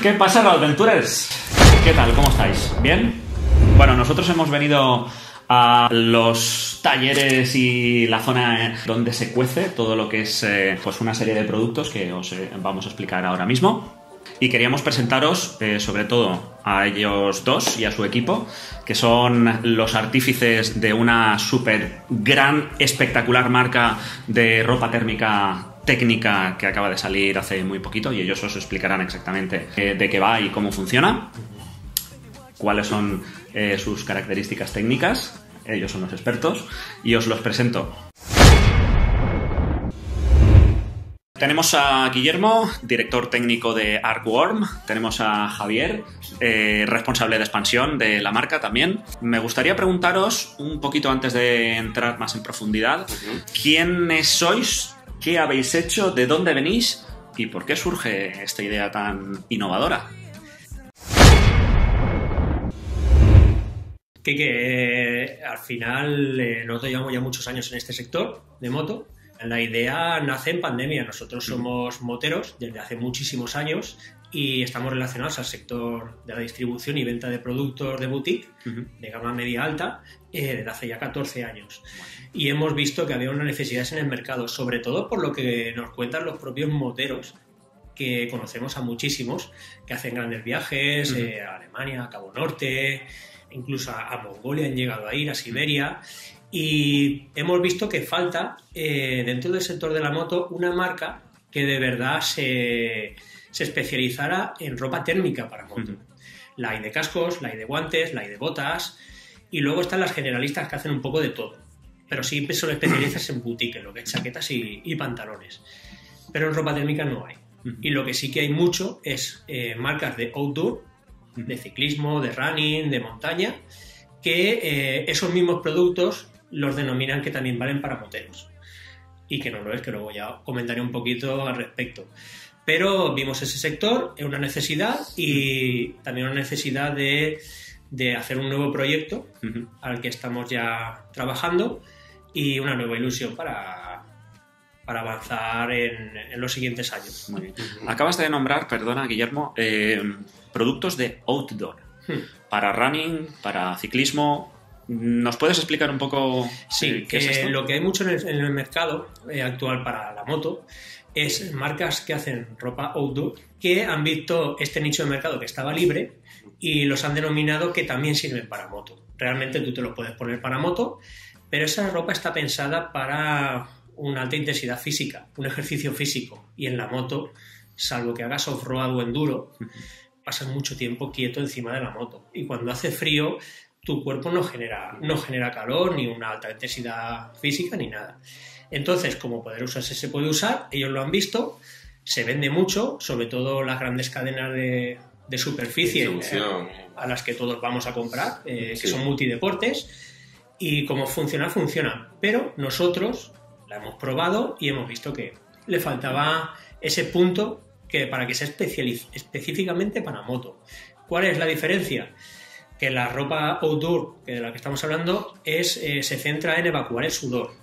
¿Qué pasa, Roadventurers? ¿Qué tal? ¿Cómo estáis? ¿Bien? Bueno, nosotros hemos venido a los talleres y la zona donde se cuece todo lo que es pues una serie de productos que os vamos a explicar ahora mismo. Y queríamos presentaros, sobre todo, a ellos dos y a su equipo, que son los artífices de una súper gran, espectacular marca de ropa térmica técnica que acaba de salir hace muy poquito, y ellos os explicarán exactamente de qué va y cómo funciona, cuáles son sus características técnicas. Ellos son los expertos y os los presento. Tenemos a Guillermo, director técnico de Arcworm. Tenemos a Javier, responsable de expansión de la marca también. Me gustaría preguntaros, un poquito antes de entrar más en profundidad, ¿quiénes sois? ¿Qué habéis hecho? ¿De dónde venís? ¿Y por qué surge esta idea tan innovadora? Que al final nosotros llevamos ya muchos años en este sector de moto. La idea nace en pandemia. Nosotros somos moteros desde hace muchísimos años y estamos relacionados al sector de la distribución y venta de productos de boutique de gama media-alta desde hace ya 14 años. Y hemos visto que había unas necesidades en el mercado, sobre todo por lo que nos cuentan los propios moteros, que conocemos a muchísimos, que hacen grandes viajes a Alemania, a Cabo Norte, incluso a Mongolia han llegado a ir, a Siberia. Y hemos visto que falta dentro del sector de la moto una marca que de verdad se especializara en ropa térmica para moto. La hay de cascos, la hay de guantes, la hay de botas, y luego están las generalistas que hacen un poco de todo, pero siempre son especialistas en boutique, en lo que es chaquetas y pantalones. Pero en ropa térmica no hay. Y lo que sí que hay mucho es marcas de outdoor, de ciclismo, de running, de montaña, que esos mismos productos los denominan que también valen para moteros. Y que no lo es, que luego ya comentaré un poquito al respecto. Pero vimos ese sector, es una necesidad, y también una necesidad de hacer un nuevo proyecto al que estamos ya trabajando, y una nueva ilusión para avanzar en los siguientes años. Muy bien. Acabas de nombrar, perdona, Guillermo, productos de outdoor, para running, para ciclismo. ¿Nos puedes explicar un poco qué es esto? Lo que hay mucho en el mercado actual para la moto es marcas que hacen ropa outdoor, que han visto este nicho de mercado que estaba libre y los han denominado que también sirven para moto. Realmente tú te lo puedes poner para moto, pero esa ropa está pensada para una alta intensidad física, un ejercicio físico, y en la moto, salvo que hagas off-road o enduro, pasas mucho tiempo quieto encima de la moto, y cuando hace frío tu cuerpo no genera calor, ni una alta intensidad física, ni nada. Entonces, como poder usarse se puede usar, ellos lo han visto, se vende mucho, sobre todo las grandes cadenas de superficie a las que todos vamos a comprar, que son multideportes, y como funciona, pero nosotros la hemos probado y hemos visto que le faltaba ese punto para que sea específicamente para moto. ¿Cuál es la diferencia? Que la ropa outdoor, de la que estamos hablando, se centra en evacuar el sudor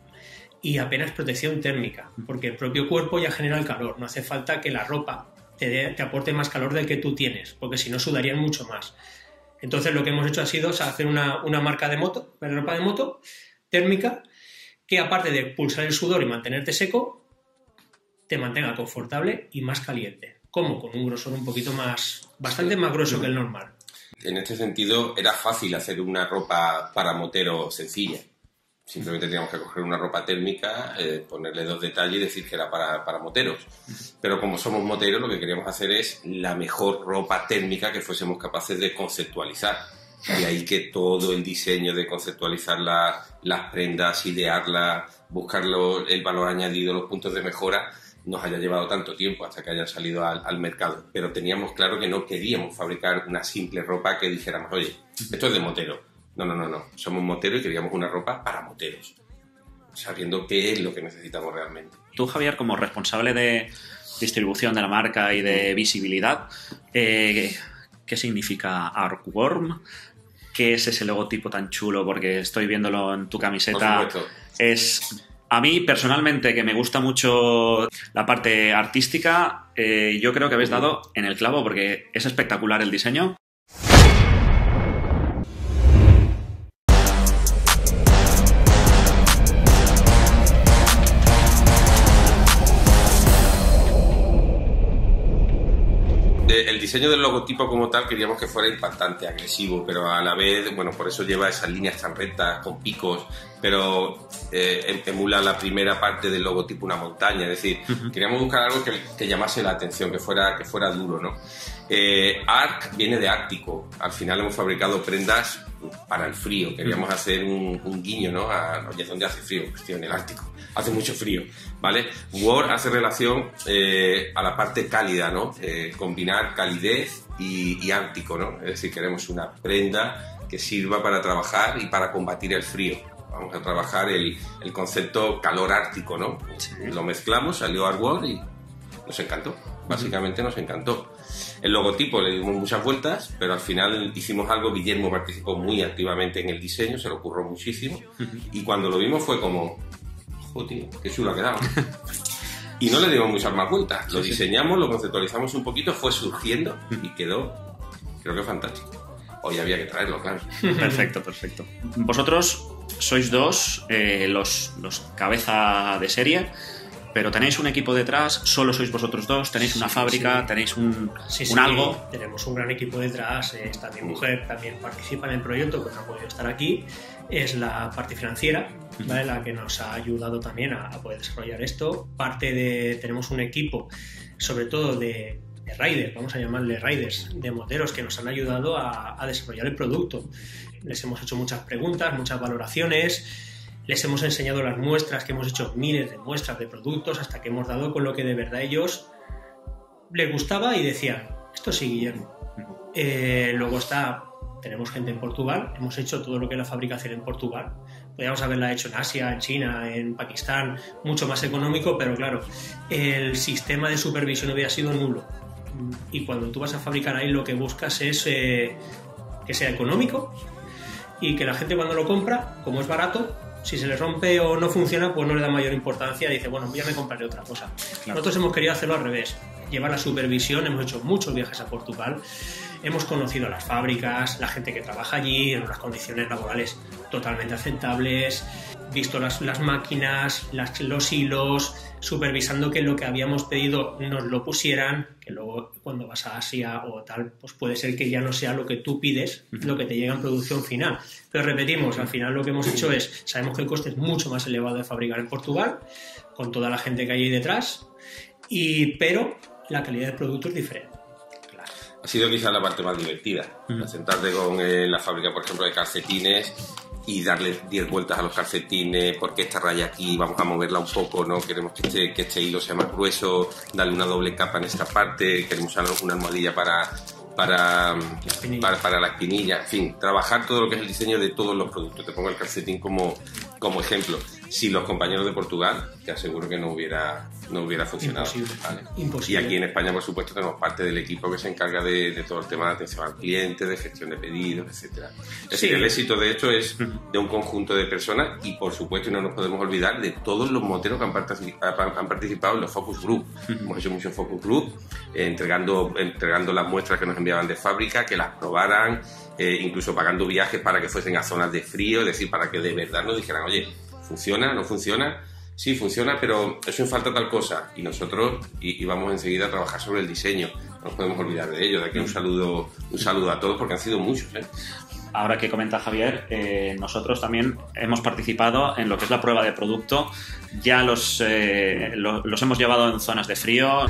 y apenas protección térmica, porque el propio cuerpo ya genera el calor. No hace falta que la ropa te aporte más calor del que tú tienes, porque si no sudarían mucho más. Entonces lo que hemos hecho ha sido hacer una marca de moto, de ropa de moto térmica, que aparte de expulsar el sudor y mantenerte seco, te mantenga confortable y más caliente. ¿Cómo? Con un grosor un poquito bastante más grueso que el normal. En este sentido, era fácil hacer una ropa para motero sencilla. Simplemente teníamos que coger una ropa térmica, ponerle 2 detalles y decir que era para moteros. Pero como somos moteros, lo que queríamos hacer es la mejor ropa térmica que fuésemos capaces de conceptualizar. De ahí que todo el diseño de conceptualizar las prendas, idearlas, buscar el valor añadido, los puntos de mejora, nos haya llevado tanto tiempo hasta que hayan salido al mercado. Pero teníamos claro que no queríamos fabricar una simple ropa que dijéramos, oye, esto es de motero. No. Somos moteros y queríamos una ropa para moteros, sabiendo qué es lo que necesitamos realmente. Tú, Javier, como responsable de distribución de la marca y de visibilidad, ¿qué significa Arcworm? ¿Qué es ese logotipo tan chulo? Porque estoy viéndolo en tu camiseta. Por supuesto. Es A mí, personalmente, que me gusta mucho la parte artística, yo creo que habéis dado en el clavo porque es espectacular el diseño. El diseño del logotipo como tal queríamos que fuera impactante, agresivo, pero a la vez, bueno, por eso lleva esas líneas tan rectas, con picos, pero emula la primera parte del logotipo una montaña, es decir, queríamos buscar algo que llamase la atención, que fuera duro, ¿no? Arc viene de ártico, al final hemos fabricado prendas para el frío, queríamos hacer un guiño, ¿no? Oye, ¿dónde hace frío? Hostia, en el Ártico, hace mucho frío, ¿vale? War hace relación a la parte cálida, ¿no? Combinar calidez y ártico, ¿no? Es decir, queremos una prenda que sirva para trabajar y para combatir el frío. Vamos a trabajar el concepto calor ártico, ¿no? Sí. Lo mezclamos, salió Art War y nos encantó, básicamente nos encantó. El logotipo le dimos muchas vueltas, pero al final hicimos algo. Guillermo participó muy activamente en el diseño, se le ocurrió muchísimo, y cuando lo vimos fue como, joder, qué chulo ha quedado. Y no le dimos muchas más vueltas, lo diseñamos, lo conceptualizamos un poquito, fue surgiendo y quedó, creo que fantástico. Hoy había que traerlo, claro. Perfecto, perfecto. Vosotros sois dos, los cabeza de serie, pero tenéis un equipo detrás, solo sois vosotros dos, tenéis una fábrica, tenéis un algo. Tenemos un gran equipo detrás, está mi mujer, también participa en el proyecto, pero no ha podido estar aquí, es la parte financiera, ¿vale? La que nos ha ayudado también a poder desarrollar esto. Tenemos un equipo, sobre todo de riders, vamos a llamarle riders, de moteros que nos han ayudado a desarrollar el producto. Les hemos hecho muchas preguntas, muchas valoraciones. Les hemos enseñado las muestras, que hemos hecho miles de muestras de productos hasta que hemos dado con lo que de verdad ellos les gustaba y decían, esto sí, Guillermo. Luego tenemos gente en Portugal, hemos hecho todo lo que es la fabricación en Portugal. Podríamos haberla hecho en Asia, en China, en Pakistán, mucho más económico, pero claro, el sistema de supervisión hubiera sido nulo. Y cuando tú vas a fabricar ahí, lo que buscas es que sea económico y que la gente cuando lo compra, como es barato, si se le rompe o no funciona, pues no le da mayor importancia y dice, bueno, ya me compraré otra cosa. Claro. Nosotros hemos querido hacerlo al revés, llevar la supervisión, hemos hecho muchos viajes a Portugal, hemos conocido las fábricas, la gente que trabaja allí, en unas condiciones laborales totalmente aceptables, visto las máquinas, los hilos, supervisando que lo que habíamos pedido nos lo pusieran, que luego cuando vas a Asia o tal, pues puede ser que ya no sea lo que tú pides, lo que te llega en producción final. Pero repetimos, al final lo que hemos hecho es, sabemos que el coste es mucho más elevado de fabricar en Portugal, con toda la gente que hay ahí detrás, pero la calidad del producto es diferente. Claro. Ha sido quizás la parte más divertida, sentarte con la fábrica, por ejemplo, de calcetines y darle 10 vueltas a los calcetines, porque esta raya aquí vamos a moverla un poco, ¿no? Queremos que este hilo sea más grueso, darle una doble capa en esta parte, queremos usar una almohadilla para la espinilla, en fin, trabajar todo lo que es el diseño de todos los productos. Te pongo el calcetín como ejemplo. Si los compañeros de Portugal, te aseguro que no hubiera funcionado. Imposible. ¿Vale? Imposible. Y aquí en España, por supuesto, tenemos parte del equipo que se encarga de todo el tema de atención al cliente, de gestión de pedidos, etcétera. Es decir, el éxito de esto es de un conjunto de personas y, por supuesto, y no nos podemos olvidar de todos los moteros que han participado en los Focus Group. Hemos hecho muchos Focus Group, entregando las muestras que nos enviaban de fábrica, que las probaran, incluso pagando viajes para que fuesen a zonas de frío, es decir, para que de verdad nos dijeran, oye, ¿funciona? ¿No funciona? Sí, funciona, pero eso en falta tal cosa. Y nosotros íbamos enseguida a trabajar sobre el diseño. No nos podemos olvidar de ello. De aquí un saludo a todos, porque han sido muchos, ¿eh? Ahora que comenta Javier, nosotros también hemos participado en lo que es la prueba de producto. Ya los hemos llevado en zonas de frío,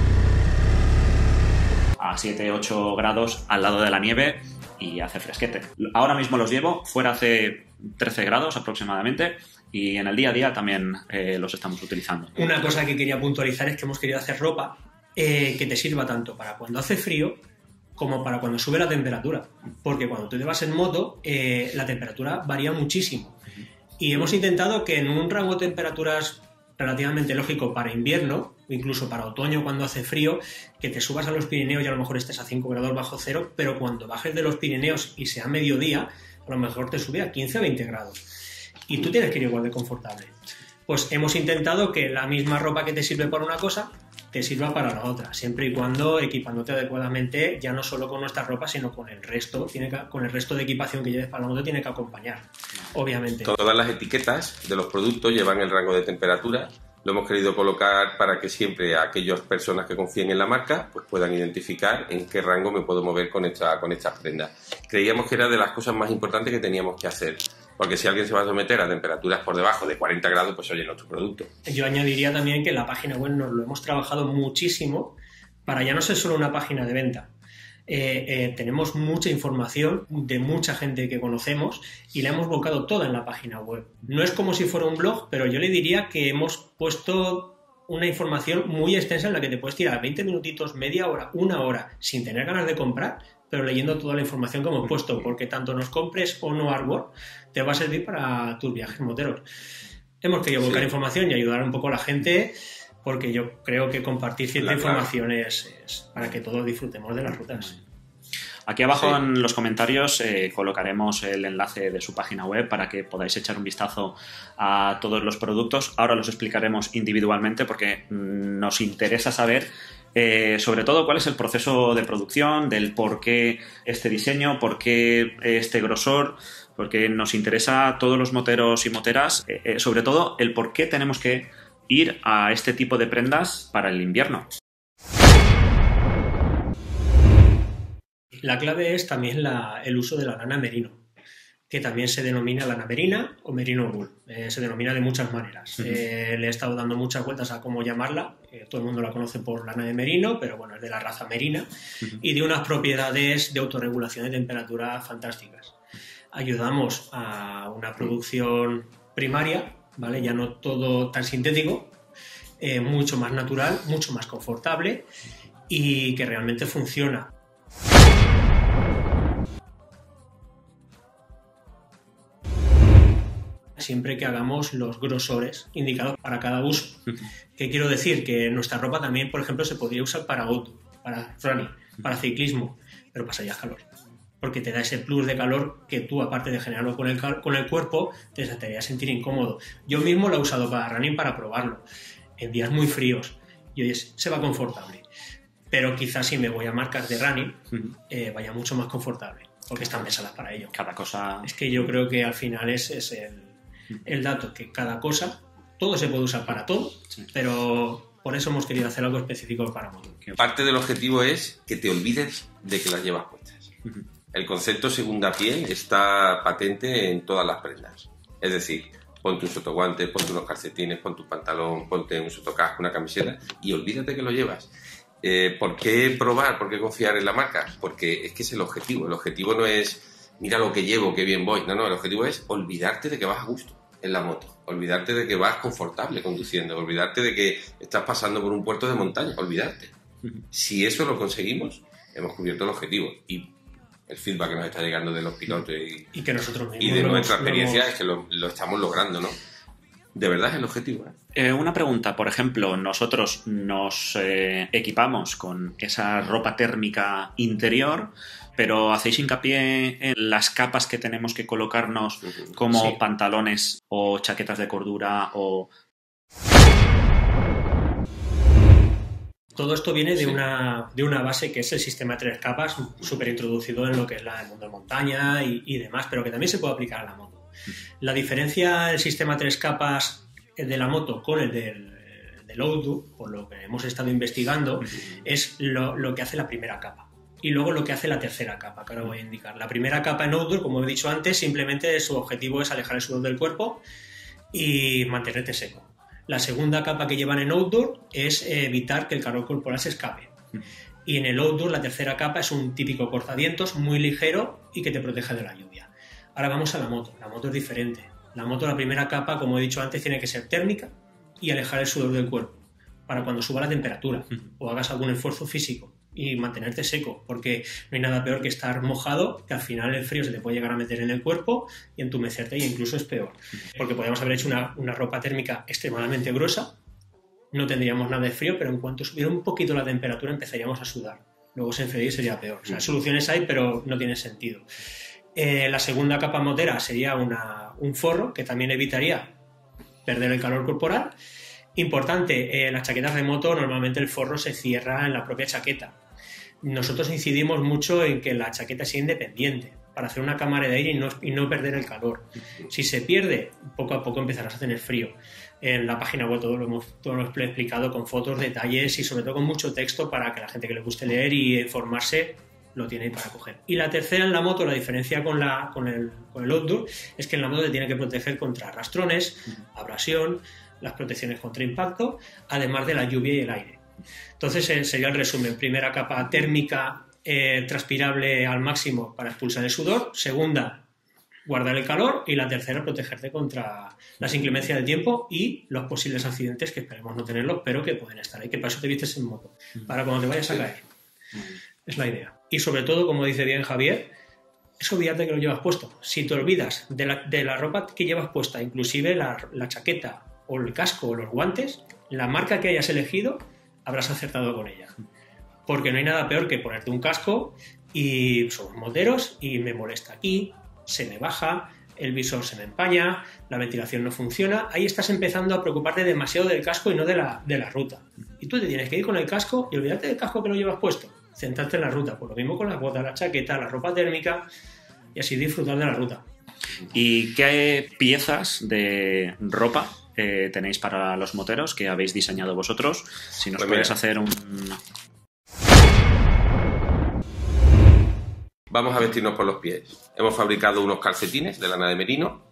a 7-8 grados al lado de la nieve, y hace fresquete. Ahora mismo los llevo, fuera hace 13 grados aproximadamente, y en el día a día también los estamos utilizando. Una cosa que quería puntualizar es que hemos querido hacer ropa que te sirva tanto para cuando hace frío como para cuando sube la temperatura, porque cuando tú te vas en moto la temperatura varía muchísimo, y hemos intentado que en un rango de temperaturas relativamente lógico para invierno, incluso para otoño cuando hace frío, que te subas a los Pirineos y a lo mejor estés a 5 grados bajo cero, pero cuando bajes de los Pirineos y sea mediodía, a lo mejor te sube a 15 o 20 grados. Y tú tienes que ir igual de confortable. pues hemos intentado que la misma ropa que te sirve para una cosa te sirva para la otra, siempre y cuando equipándote adecuadamente, ya no solo con nuestra ropa, sino con el resto, con el resto de equipación que lleves para la moto tiene que acompañar, obviamente. Todas las etiquetas de los productos llevan el rango de temperatura. Lo hemos querido colocar para que siempre aquellas personas que confíen en la marca pues puedan identificar en qué rango me puedo mover con estas prendas. Creíamos que era de las cosas más importantes que teníamos que hacer, porque si alguien se va a someter a temperaturas por debajo de 40 grados, pues oye, no es tu producto. Yo añadiría también que la página web nos lo hemos trabajado muchísimo para ya no ser solo una página de venta. Tenemos mucha información de mucha gente que conocemos y la hemos volcado toda en la página web. No es como si fuera un blog, pero yo le diría que hemos puesto una información muy extensa en la que te puedes tirar 20 minutitos, media hora, una hora, sin tener ganas de comprar, pero leyendo toda la información que hemos puesto, porque tanto nos compres o no hardware, te va a servir para tus viajes moteros. Hemos querido volcar información y ayudar un poco a la gente, porque yo creo que compartir cierta información es para que todos disfrutemos de las rutas. Aquí abajo en los comentarios colocaremos el enlace de su página web para que podáis echar un vistazo a todos los productos. Ahora los explicaremos individualmente porque nos interesa saber sobre todo cuál es el proceso de producción, del por qué este diseño, por qué este grosor, porque nos interesa a todos los moteros y moteras, sobre todo el por qué tenemos que ir a este tipo de prendas para el invierno. La clave es también el uso de la lana merino, que también se denomina lana merina o merino wool. Se denomina de muchas maneras. Le he estado dando muchas vueltas a cómo llamarla. Todo el mundo la conoce por lana de merino, pero bueno, es de la raza merina y de unas propiedades de autorregulación de temperatura fantásticas. Ayudamos a una producción primaria, ¿vale? Ya no todo tan sintético, mucho más natural, mucho más confortable y que realmente funciona. Siempre que hagamos los grosores indicados para cada uso. ¿Qué quiero decir? Que nuestra ropa también, por ejemplo, se podría usar para outdoor, para running, para ciclismo, pero pasarías calor. Porque te da ese plus de calor que tú, aparte de generarlo con el cuerpo, te haría sentir incómodo. Yo mismo lo he usado para running para probarlo, en días muy fríos, y oye, se va confortable. Pero quizás si me voy a marcas de running, vaya mucho más confortable, porque están pensadas para ello. Cada cosa... Es que yo creo que al final es el dato, que cada cosa, todo se puede usar para todo, pero por eso hemos querido hacer algo específico para moto. Parte del objetivo es que te olvides de que las llevas puestas. El concepto segunda piel está patente en todas las prendas. Es decir, ponte un sotoguante, ponte unos calcetines, ponte un pantalón, ponte un sotocasco, una camiseta y olvídate que lo llevas. ¿Por qué probar? ¿Por qué confiar en la marca? Porque es que es el objetivo. El objetivo no es mira lo que llevo, qué bien voy. No, el objetivo es olvidarte de que vas a gusto en la moto, olvidarte de que vas confortable conduciendo, olvidarte de que estás pasando por un puerto de montaña, olvidarte. Si eso lo conseguimos, hemos cubierto el objetivo. Y el feedback que nos está llegando de los pilotos y que nosotros mismos y de nuestra experiencia es que lo estamos logrando, ¿no? De verdad es el objetivo. Una pregunta, por ejemplo, nosotros nos equipamos con esa ropa térmica interior, pero ¿hacéis hincapié en las capas que tenemos que colocarnos como pantalones o chaquetas de cordura o...? Todo esto viene de una base que es el sistema de 3 capas, súper introducido en lo que es el mundo de montaña y demás, pero que también se puede aplicar a la moto. La diferencia del sistema 3 capas de la moto con el del outdoor, por lo que hemos estado investigando, es lo que hace la primera capa. Y luego lo que hace la tercera capa, que ahora voy a indicar. La primera capa en outdoor, como he dicho antes, simplemente su objetivo es alejar el sudor del cuerpo y mantenerte seco. La segunda capa que llevan en outdoor es evitar que el calor corporal se escape. Y en el outdoor la tercera capa es un típico cortavientos muy ligero y que te protege de la lluvia. Ahora vamos a la moto. La moto es diferente. La moto, la primera capa, como he dicho antes, tiene que ser térmica y alejar el sudor del cuerpo para cuando suba la temperatura o hagas algún esfuerzo físico y mantenerte seco, porque no hay nada peor que estar mojado, que al final el frío se te puede llegar a meter en el cuerpo y entumecerte, y incluso es peor, porque podríamos haber hecho una ropa térmica extremadamente gruesa, no tendríamos nada de frío, pero en cuanto subiera un poquito la temperatura empezaríamos a sudar, luego se enfriaría y sería peor. O sea, soluciones hay, pero no tiene sentido. La segunda capa motera sería un forro que también evitaría perder el calor corporal. Importante, las chaquetas de moto normalmente el forro se cierra en la propia chaqueta. Nosotros incidimos mucho en que la chaqueta sea independiente para hacer una cámara de aire y no perder el calor. Si se pierde, poco a poco empezarás a tener frío. En la página web todo lo he explicado con fotos, detalles y sobre todo con mucho texto para que la gente que le guste leer y informarse lo tiene para coger. Y la tercera en la moto, la diferencia con el outdoor, es que en la moto te tiene que proteger contra arrastrones, abrasión, las protecciones contra impacto, además de la lluvia y el aire. Entonces sería el resumen. Primera capa térmica transpirable al máximo para expulsar el sudor. Segunda, guardar el calor. Y la tercera, protegerte contra las inclemencias del tiempo y los posibles accidentes, que esperemos no tenerlos, pero que pueden estar ahí, que para eso te vistes en moto, para cuando te vayas a caer. Es la idea. Y sobre todo, como dice bien Javier, es olvidarte que lo llevas puesto. Si te olvidas de la ropa que llevas puesta, inclusive la chaqueta o el casco o los guantes, la marca que hayas elegido, habrás acertado con ella. Porque no hay nada peor que ponerte un casco y somos moteros y me molesta aquí, se me baja, el visor se me empaña, la ventilación no funciona. Ahí estás empezando a preocuparte demasiado del casco y no de la ruta. Y tú te tienes que ir con el casco y olvidarte del casco que no llevas puesto. Centrarte en la ruta. Pues lo mismo con las botas, la chaqueta, la ropa térmica y así disfrutar de la ruta. ¿Y qué piezas de ropa tenéis para los moteros que habéis diseñado vosotros? Si nos puedes hacer un... Vamos a vestirnos por los pies. Hemos fabricado unos calcetines de lana de merino,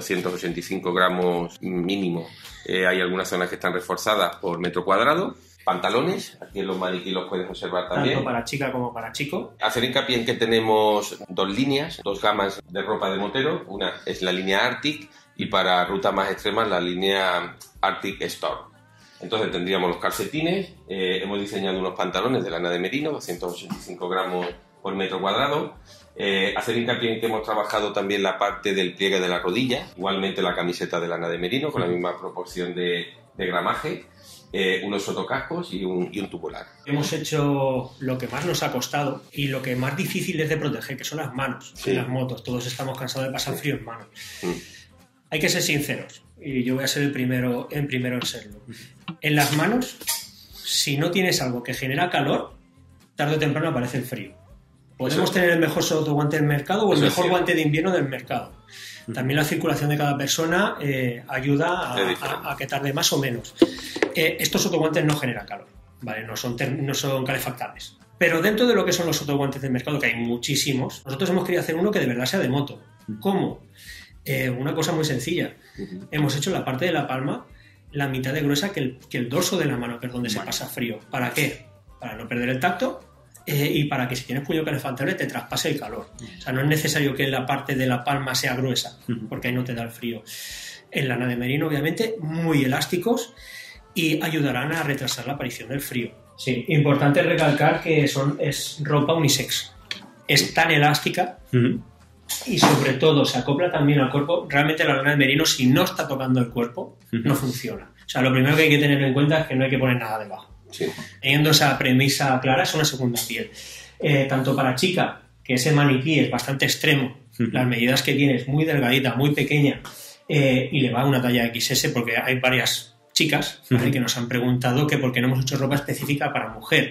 285 gramos mínimo. Hay algunas zonas que están reforzadas por metro cuadrado. Pantalones, aquí en los maniquí los puedes observar también. Tanto para chica como para chico. Hacer hincapié en que tenemos dos líneas, dos gamas de ropa de motero. Una es la línea Arctic y para rutas más extremas la línea Arctic Storm. Entonces tendríamos los calcetines, hemos diseñado unos pantalones de lana de merino, 285 gramos por metro cuadrado. Hacer hincapié en que hemos trabajado también la parte del pliegue de la rodilla, igualmente la camiseta de lana de merino con la misma proporción de gramaje. Unos sotocascos y un tubular. Hemos hecho lo que más nos ha costado y lo que más difícil es de proteger, que son las manos en las motos. Todos estamos cansados de pasar frío en manos. Hay que ser sinceros y yo voy a ser el primero en serlo. En las manos, si no tienes algo que genera calor, tarde o temprano aparece el frío. Podemos tener el mejor sotoguante del mercado o el mejor guante de invierno del mercado. También la circulación de cada persona ayuda a que tarde más o menos. Estos sotoguantes no generan calor, ¿vale? No son calefactables. Pero dentro de lo que son los sotoguantes del mercado, que hay muchísimos, nosotros hemos querido hacer uno que de verdad sea de moto. ¿Cómo? Una cosa muy sencilla. Hemos hecho la parte de la palma la mitad de gruesa que el dorso de la mano, que es donde se pasa frío. ¿Para qué? Para no perder el tacto. Y para que si tienes puño calefactable te traspase el calor. O sea, no es necesario que la parte de la palma sea gruesa, porque ahí no te da el frío. En lana de merino, obviamente, muy elásticos y ayudarán a retrasar la aparición del frío. Sí, importante recalcar que es ropa unisex. Es tan elástica y sobre todo se acopla también al cuerpo. Realmente la lana de merino, si no está tocando el cuerpo, no funciona. O sea, lo primero que hay que tener en cuenta es que no hay que poner nada debajo. Sí. Teniendo esa premisa clara, es una segunda piel. Tanto para chica, que ese maniquí es bastante extremo, las medidas que tiene es muy delgadita, muy pequeña, y le va a una talla XS, porque hay varias chicas que nos han preguntado que por qué no hemos hecho ropa específica para mujer.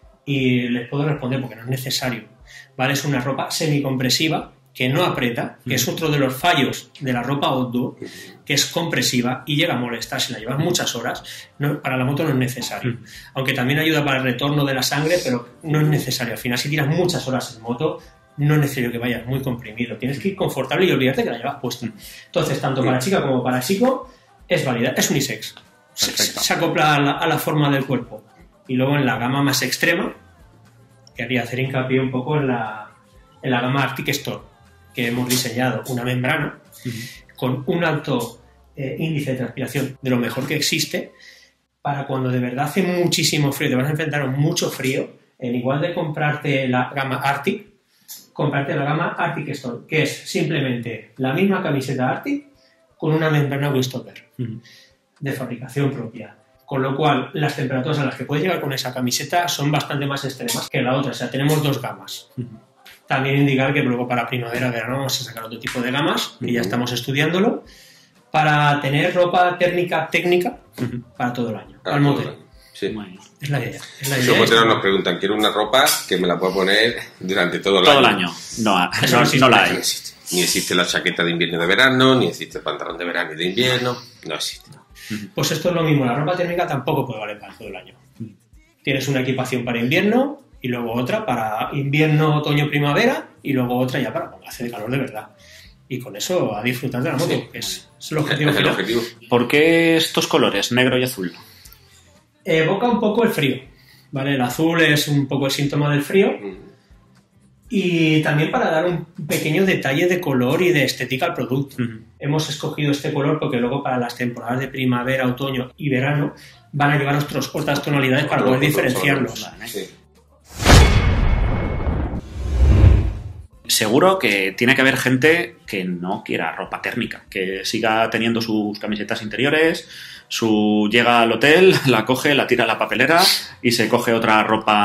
Y les puedo responder porque no es necesario. ¿Vale? Es una ropa semicompresiva, que no aprieta, que es otro de los fallos de la ropa outdoor, que es compresiva y llega a molestar si la llevas muchas horas. Para la moto no es necesario, aunque también ayuda para el retorno de la sangre, pero no es necesario. Al final, si tiras muchas horas en moto, no es necesario que vayas muy comprimido, tienes que ir confortable y olvidarte que la llevas puesta. Entonces, tanto para chica como para chico es válida, es unisex, se acopla a la forma del cuerpo. Y luego en la gama más extrema, quería hacer hincapié un poco en la gama Arctic Storm, que hemos diseñado una membrana con un alto índice de transpiración de lo mejor que existe, para cuando de verdad hace muchísimo frío, te vas a enfrentar a mucho frío, en igual de comprarte la gama Arctic, comprarte la gama Arctic Storm, que es simplemente la misma camiseta Arctic con una membrana Windstopper de fabricación propia. Con lo cual, las temperaturas a las que puedes llegar con esa camiseta son bastante más extremas que la otra. O sea, tenemos dos gamas. También indicar que luego para primavera, verano vamos a sacar otro tipo de gamas, que ya estamos estudiándolo, para tener ropa térmica técnica para todo el año, al motero. Sí. Bueno, Es la idea. Los moteros nos preguntan, quiero una ropa que me la pueda poner durante todo el año. No la hay. No existe. Ni existe la chaqueta de invierno y de verano, ni existe el pantalón de verano y de invierno. No existe. Pues esto es lo mismo, la ropa térmica tampoco puede valer para todo el año. Tienes una equipación para invierno y luego otra para invierno, otoño, primavera y luego otra ya para cuando hace calor de verdad. Y con eso a disfrutar de la moto, que es el objetivo final. ¿Por qué estos colores, negro y azul? Evoca un poco el frío, ¿vale? El azul es un poco el síntoma del frío y también para dar un pequeño detalle de color y de estética al producto. Hemos escogido este color porque luego para las temporadas de primavera, otoño y verano van a llevar otras tonalidades para poder diferenciarlos. Sí. Seguro que tiene que haber gente que no quiera ropa térmica, que siga teniendo sus camisetas interiores, llega al hotel, la coge, la tira a la papelera y se coge otra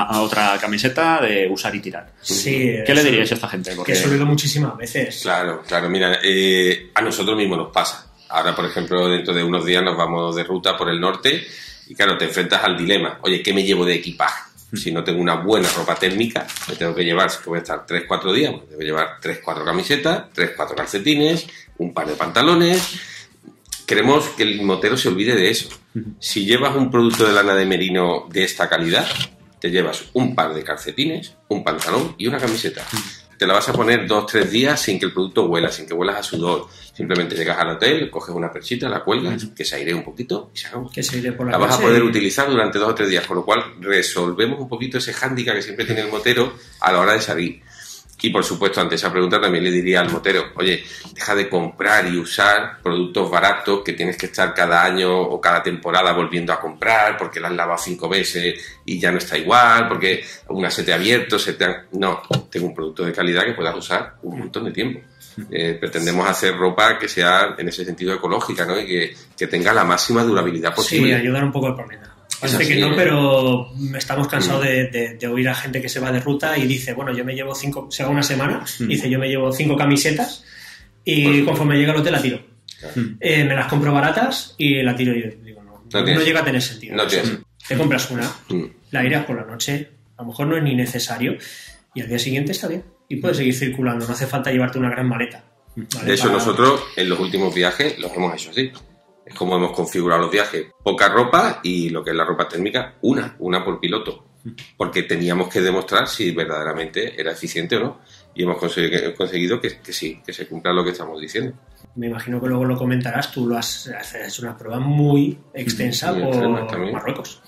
camiseta de usar y tirar. Sí, ¿Qué le diríais a esta gente? Porque... Que he oído muchísimas veces. Claro, mira, a nosotros mismos nos pasa. Ahora, por ejemplo, dentro de unos días nos vamos de ruta por el norte y claro, te enfrentas al dilema. Oye, ¿qué me llevo de equipaje? Si no tengo una buena ropa térmica, me tengo que llevar, si voy a estar 3-4 días, pues debo llevar 3-4 camisetas, 3-4 calcetines, un par de pantalones. Queremos que el motero se olvide de eso. Si llevas un producto de lana de merino de esta calidad, te llevas un par de calcetines, un pantalón y una camiseta. Te la vas a poner 2-3 días sin que el producto huela, sin que huelas a sudor. Simplemente llegas al hotel, coges una perchita, la cuelgas, que se airee un poquito y se acabó. Que se airee por la vas a poder utilizar durante 2 o 3 días, con lo cual resolvemos un poquito ese hándicap que siempre tiene el motero a la hora de salir. Y por supuesto, ante esa pregunta también le diría al motero, oye, deja de comprar y usar productos baratos que tienes que estar cada año o cada temporada volviendo a comprar porque la has lavado 5 veces y ya no está igual, porque una se te ha abierto, No, tengo un producto de calidad que puedas usar un montón de tiempo. Pretendemos hacer ropa que sea en ese sentido ecológica, ¿no? Y que tenga la máxima durabilidad posible. Sí, ayudar un poco al planeta. Parece que no, pero estamos cansados de oír a gente que se va de ruta y dice, bueno, yo me llevo 5, se va una semana, dice, yo me llevo 5 camisetas y conforme llega al hotel la tiro. Me las compro baratas y la tiro y digo, no llega a tener sentido. No tienes. Te compras una, la aireas por la noche, a lo mejor no es ni necesario y al día siguiente está bien y puedes seguir circulando, no hace falta llevarte una gran maleta. ¿Vale? De hecho, nosotros en los últimos viajes los hemos hecho así. Es como hemos configurado los viajes. Poca ropa y lo que es la ropa térmica, una por piloto. Porque teníamos que demostrar si verdaderamente era eficiente o no. Y hemos conseguido que sí, que se cumpla lo que estamos diciendo. Me imagino que luego lo comentarás, tú has hecho una prueba muy extensa por Marruecos.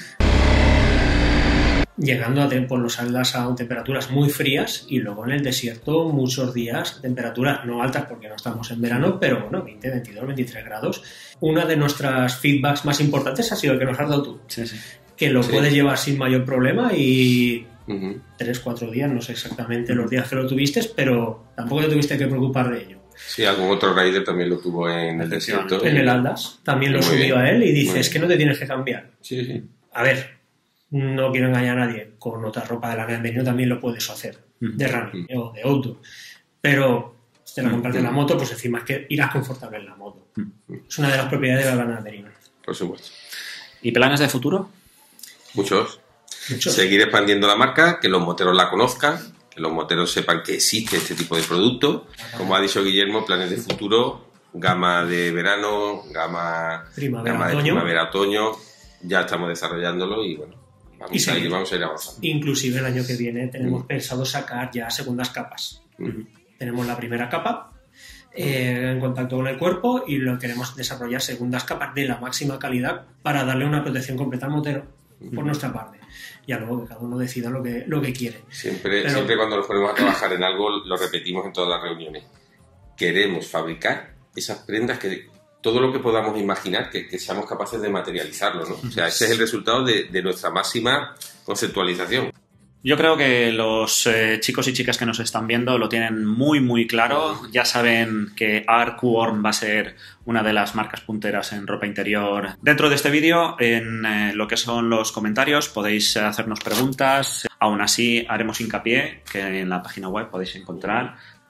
Llegando por los Atlas a temperaturas muy frías y luego en el desierto muchos días temperaturas no altas porque no estamos en verano, pero bueno, 20, 22, 23 grados. Una de nuestras feedbacks más importantes ha sido el que nos has dado tú, que lo puedes llevar sin mayor problema y 3-4 días, no sé exactamente los días que lo tuviste, pero tampoco te tuviste que preocupar de ello. Sí, algún otro rider también lo tuvo en el desierto. En el Atlas también lo subió a él y dice, es que no te tienes que cambiar. Sí. A ver, no quiero engañar a nadie, con otra ropa de lana de merino también lo puedes hacer, de running o de outdoor, pero si te la compras en la moto, pues encima es que irás confortable en la moto. Es una de las propiedades de la lana de merino. Por supuesto. ¿Y planes de futuro? Muchos. Seguir expandiendo la marca, que los moteros la conozcan, que los moteros sepan que existe este tipo de producto. Como ha dicho Guillermo, planes de futuro, gama de verano, gama de primavera-otoño, ya estamos desarrollándolo y bueno, vamos a ir avanzando. Inclusive el año que viene tenemos pensado sacar ya segundas capas. Tenemos la primera capa en contacto con el cuerpo y lo queremos desarrollar segundas capas de la máxima calidad para darle una protección completa al motero por nuestra parte. Ya luego que cada uno decida lo que quiere. Siempre cuando nos ponemos a trabajar en algo lo repetimos en todas las reuniones. Queremos fabricar esas prendas que todo lo que podamos imaginar, que seamos capaces de materializarlo, ¿no? O sea, ese es el resultado de nuestra máxima conceptualización. Yo creo que los chicos y chicas que nos están viendo lo tienen muy, muy claro. Ya saben que Arcworm va a ser una de las marcas punteras en ropa interior. Dentro de este vídeo, en lo que son los comentarios, podéis hacernos preguntas. Aún así, haremos hincapié que en la página web podéis encontrar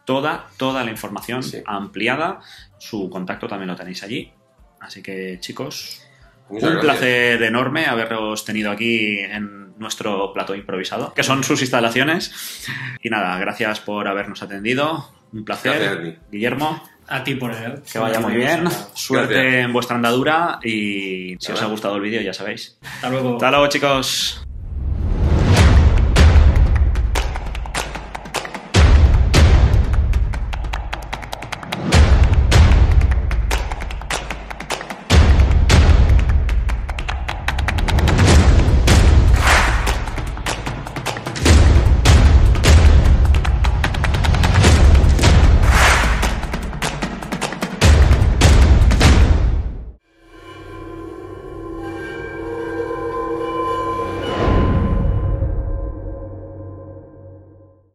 toda la información ampliada. Su contacto también lo tenéis allí. Así que, chicos, Muchas un gracias. placer enorme haberos tenido aquí en nuestro plató improvisado, que son sus instalaciones. Y nada, gracias por habernos atendido. Un placer. Gracias a ti. Guillermo, A ti por el... que vaya muy bien. Suerte Gracias. en vuestra andadura y si os ha gustado el vídeo ya sabéis. Hasta luego. Hasta luego, chicos.